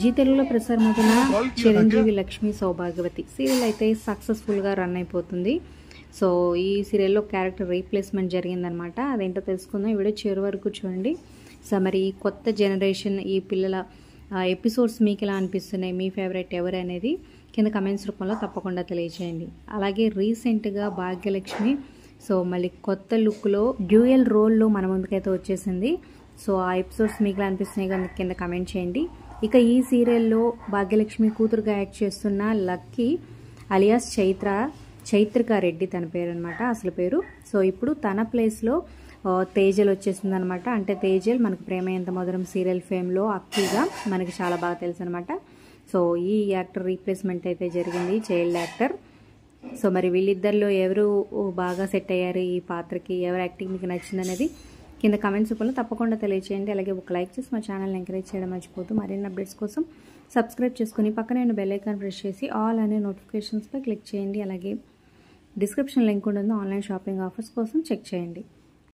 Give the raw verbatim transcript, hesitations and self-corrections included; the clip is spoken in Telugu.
జీ తెలుగులో ప్రసారమవుతున్న చిరంజీవి లక్ష్మి సౌభాగ్యవతి సీరియల్ అయితే సక్సెస్ఫుల్గా రన్ అయిపోతుంది. సో ఈ సీరియల్లో క్యారెక్టర్ రీప్లేస్మెంట్ జరిగిందనమాట. అదేంటో తెలుసుకుందాం. ఈ వీడియో చివరి వరకు చూడండి. సో మరి కొత్త జనరేషన్ ఈ పిల్లల ఎపిసోడ్స్ మీకు ఎలా అనిపిస్తున్నాయి, మీ ఫేవరెట్ ఎవరు అనేది కింద కమెంట్స్ రూపంలో తప్పకుండా తెలియజేయండి. అలాగే రీసెంట్గా భాగ్యలక్ష్మి సో మళ్ళీ కొత్త లుక్లో డ్యూయల్ రోల్లో మన ముందుకైతే వచ్చేసింది. సో ఆ ఎపిసోడ్స్ మీకు ఎలా అనిపిస్తున్నాయి కానీ కింద కమెంట్ చేయండి. ఇక ఈ సీరియల్లో భాగ్యలక్ష్మి కూతురుగా యాక్ట్ చేస్తున్న లక్కీ అలియాస్ చైత్ర చైత్రిక రెడ్డి తన పేరు అనమాట, అసలు పేరు. సో ఇప్పుడు తన ప్లేస్లో తేజల్ వచ్చేసింది అనమాట. అంటే తేజల్ మనకు ప్రేమ ఎంత మధురం సీరియల్ ఫేమ్లో అక్కీగా మనకి చాలా బాగా తెలుసు అనమాట. సో ఈ యాక్టర్ రీప్లేస్మెంట్ అయితే జరిగింది, చైల్డ్ యాక్టర్. సో మరి వీళ్ళిద్దరిలో ఎవరు బాగా సెట్ అయ్యారు ఈ పాత్రకి, ఎవరు యాక్టింగ్ మీకు నచ్చిందనేది కింద కమెంట్స్ రూపంలో తప్పకుండా తెలియజేయండి. అలాగే ఒక లైక్ చేసి మా ఛానల్ని ఎంకరేజ్ చేయడం మర్చిపోతూ మరిన్ని అప్డేట్స్ కోసం సబ్స్క్రైబ్ చేసుకుని పక్కనే ఉన్న బెల్ ఐకాన్ ప్రెస్ చేసి ఆల్ అనే నోటిఫికేషన్స్పై క్లిక్ చేయండి. అలాగే డిస్క్రిప్షన్ లింక్ ఉంటుంది, ఆన్లైన్ షాపింగ్ ఆఫర్స్ కోసం చెక్ చేయండి.